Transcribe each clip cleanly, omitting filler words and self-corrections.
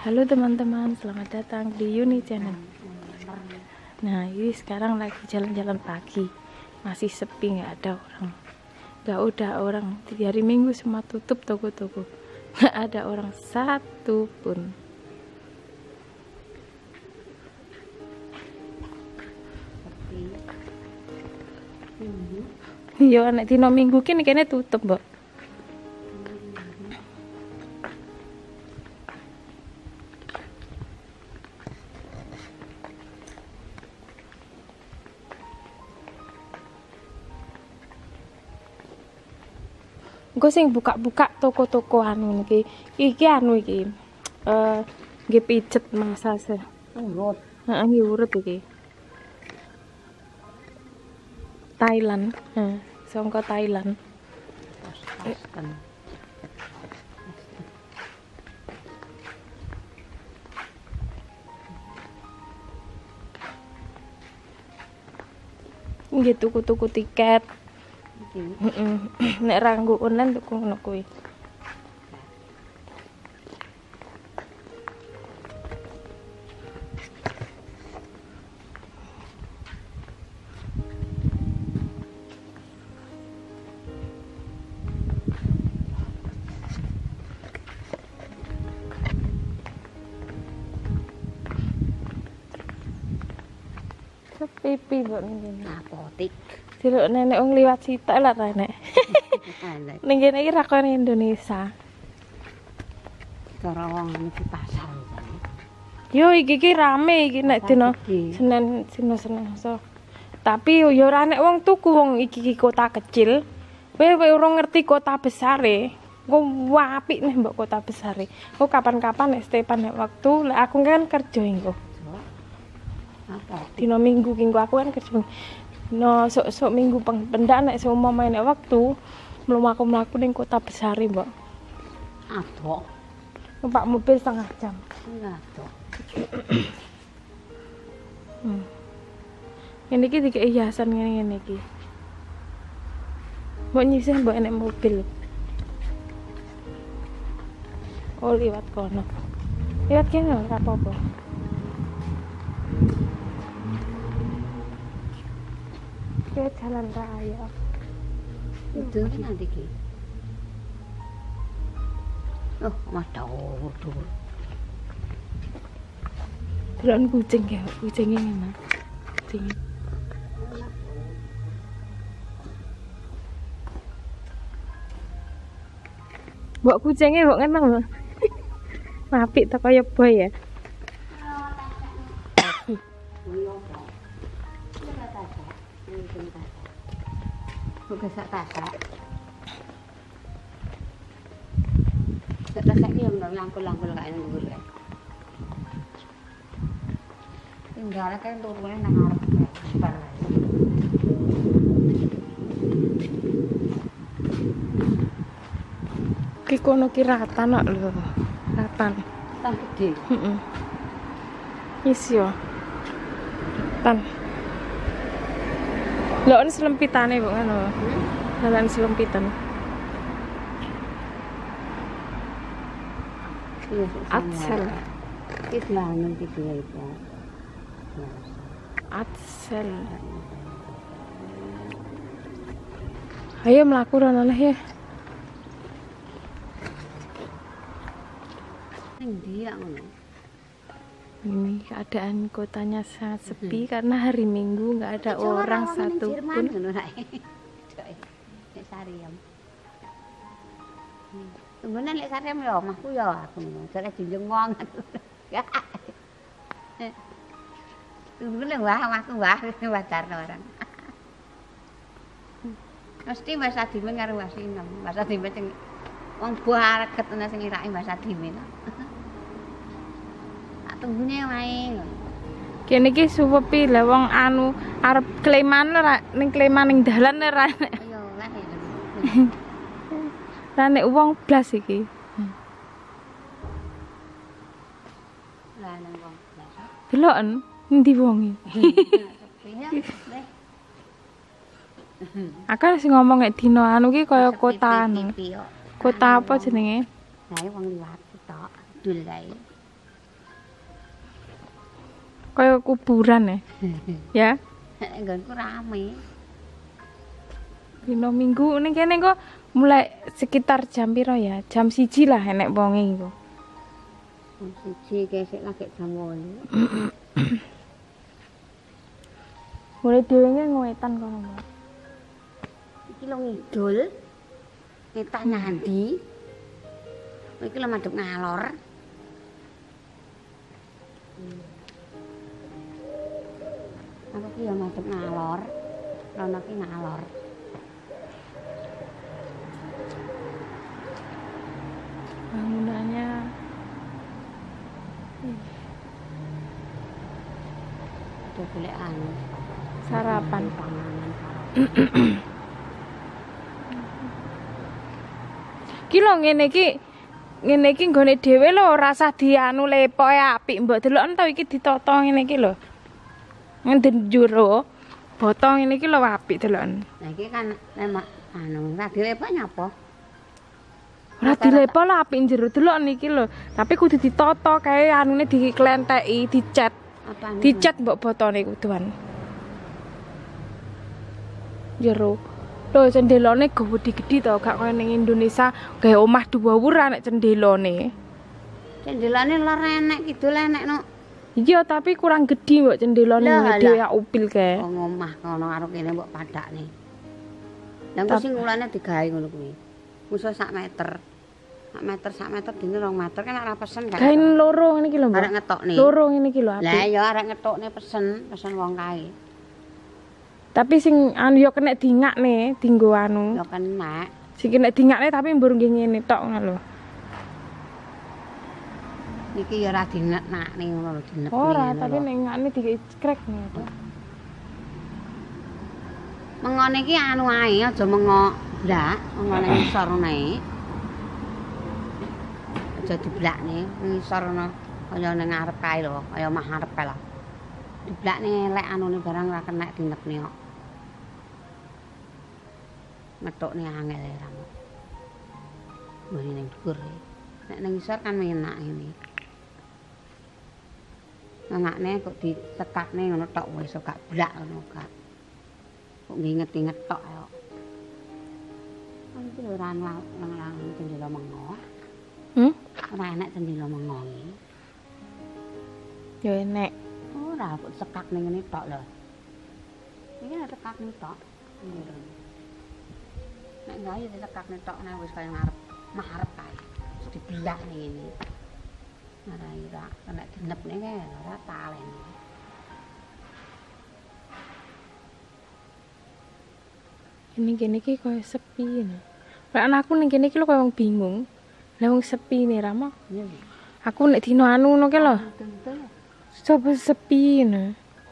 Halo teman-teman, selamat datang di Uni Channel. Nah, ini sekarang lagi jalan-jalan pagi. Masih sepi, nggak ada orang. Nggak ada orang. Di hari Minggu semua tutup toko-toko. Nggak ada orang satu pun. Iya, nek dino Minggu kene tutup, Mbok. Engko sing buka-buka toko-toko anu iki anu iki. Nggih pijet massage. Urut. Heeh, nggih urut iki. Thailand. Songko Thailand. Nggih tuku-tuku tiket. Heeh. Nek ra nggo online tuku ngono kuwi. Pipi mbok ning kene. Apotik. Diluk nenek wong liwat sitok lah ta nek. Enak. Ning kene iki rakone Indonesia. Cara wong iki pasar. Yo iki rame iki nek dina Senin so. Tapi yo ora nek wong tuku wong iki kota kecil. Kowe ora ngerti kota besare. Engko apik nih mbok kota besare. Kok kapan-kapan nek Stepan nek waktu lek aku kan kerja engko. Apa? Dina Minggu ki aku kan kerja. No sok minggu pendak nek seumpama nek waktu mlaku ning kota besare, Mbok. Adok. Numpak mobil setengah jam. Adok. Ini iki dikek hiasan ngene iki. Mbok nyisih mbok enek mobil. Oh, liwat kono. Liwat kene ora apa-apa. Ke jalan raya. Itu nanti ki. Oh, madawur dur. Delon kucing ya, kucingnya ngene. Kucing. Mbok kucingnya mbok ngene lho. Apik ta kaya boy ya. Bukan sak tasak. Sak tasak ki yang langkul-langkul kae nang dhuwur kae. Tinggal kan turune nang arep. Ki kono ki ratan kok lho. Ratan. Tan gede. Heeh. Yes yo. Ratan. Lho ini selempitane kok ngono. Dalan selempitan. Atsel. Iki lanang iki itu. Atsel. Ayo mlaku rono ya. Ning ndi ya ngono. Ini keadaan kotanya sangat sepi karena hari Minggu nggak ada orang satu pun. Nek Sariyam. Tunggunan lek Sariyam ya omahku ya aku ngono. Jare junjung wong. Tunggunan wah omahku wah wajarno orang. Mesti Mas Adimin karo Mas Inem. Mas Adimin sing wong buah reget ana sing irake Mas Adimin. Tunggune wae. Kene iki suwepi lah wong anu arep Kleman ora ning Kleman ning dalan ora. Ayo lah. Lah nek wong blas iki. Lah nang wong blas. Deloken endi wonge? Aku sing ngomong nek dino anu ki kaya kota anu. Kota apa jenenge? Lah wong liwat tok, dul kae. Kayak kuburan ya. Ya. Nggonku rame. Dino Minggu ning kene kok mulai sekitar jam piro ya? Jam 1 lah enek wonge iku. Jam 1 kesik lagi jam 8. Mulai dhewe ngewetan kono, Mbak. Iki lho ngidul. Ngetah nyandi. Iki lho madhep ngalor. Aku ki ya madhep ngalor. Rono ki ngalor. Bangunannya Udah golek anu. sarapan Panganan sarapan. Ki lho ngene iki nggone dhewe lho rasa dianu lepoke apik mbok deloken to iki ditata ngene iki lho. Ngenden jero botong ngene iki lho apik deloken. Nah iki kan lemak anu ra dilepo nyapa? Ora dilepo lho apik jero deloken iki lho. Tapi kudu ditata kae anune diklentheki, dicet. Apane? Dicet mbok botone kuduan. Jero. Lho cendelane gedhi to, gak kaya ning Indonesia gawe omah dhuwur nek cendelane. Cendelane lor enek kidul enek no. Iya, tapi kurang gedhi mbok cendelane Lah, dhewe ya upil kae. Wong omah kono karo kene mbok padakne. Lah engko sing ulane digawe ngono kuwi. Musuh sak meter. Sak meter dene 2 meter kan ora pesen kan. Gawe loro ngene iki lho, Mbak. Arek ngetokne. Loro ngene iki lho apik. Lah ya arek ngetokne pesen wong kae. Tapi sing anu ya kena dingakne, dienggo anu. Ya kena. Sing kena dingakne tapi mbur nggih ngene tok ngono lho. Iki ya ora dinekne ngono lho, dinekne. Ora, tapi nek ngakne dikrek ngono. Mengone iki anu ae aja mengo blak, mengone ngisor nae. Aja diblakne ngisor ngono kaya ning ngarep kae lho, kaya omah ngarep kae lho. Diblakne elek anune barang ora kena dinekne kok. Metokne angel ya ramu. Mbene ning dhuwur. Nek ning ngisor kan enak ngene. Ngakne kok ditekakne ngono tok wis gak blak ngono gak. Kok nginget-inget tok kok. Iki ora nang cendela mengo. Ora enak cendela mengo iki. Ya enek. Ora kok tekak ning ngene tok lho. Iki nek tekak ning tok. Nek gawe ditekak ning tok nek wis kaya ngarep maharep kae. Terus diblak ning ngene. Ora ira nek dinepne kae ora talen. Ini kene iki koyo sepi ngono. Lah anakku ning kene iki lho koyo wong bingung. Lah wong sepi nih Rama. Iya. Aku nek dino anu ngono ki lho. Tentu. Coba sepi ngono.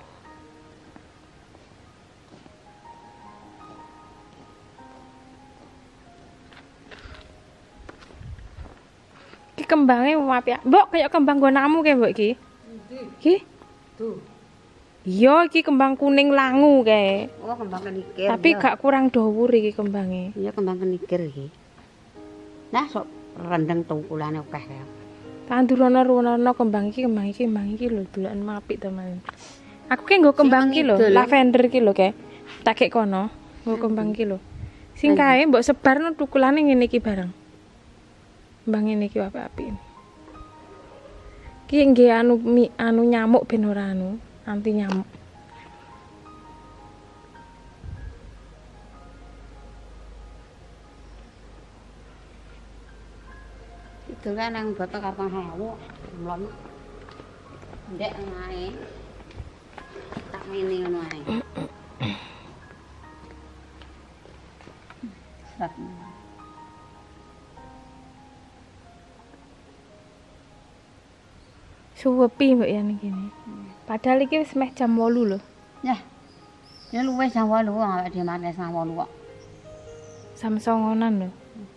Ki kembange apik. Mbok kaya kembang gonamu kae mbok iki. Ki? Tuh. Iya iki kembang kuning langu kae. Oh, kembang kenikir. Tapi gak kurang dhuwur iki kembange. Iya kembang kenikir iki. Nah, sok rendeng tungkulane akeh kae. Tandurono kembang iki lho dolakan apik teman. Aku ki nggo kembang iki lho, lavender iki lho kae. Tak kek kono, nggo kembang iki lho. Sing kae mbok sebarno tukulane ngene iki bareng. Kembang ngene iki apik-apik. Ki nggih anu nyamuk ben ora anu, anti nyamuk. Itu kan yang botol karton hewu, mlon. Ndek ngae. Tak ngene ngono ae. Sat. Suwepi mbok ya ning kene. Padahal iki wis meh jam 8 lho. Yah. Ya luwes jam 8 awake dhewe mate jam 8 kok. Jam 9-an lho.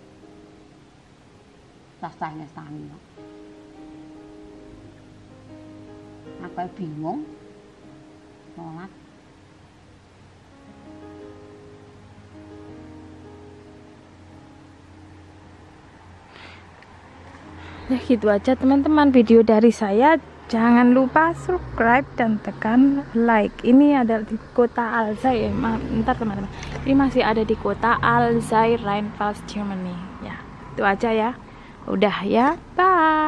Sastane tangi kok. Aku bingung. Sholat. Ya gitu aja teman-teman video dari saya. Jangan lupa subscribe dan tekan like. Ini ada di kota Alzey. Bentar teman-teman. Ini masih ada di kota Alzey, Rheinland-Pfalz, Germany. Ya, itu aja ya. Udah ya. Bye.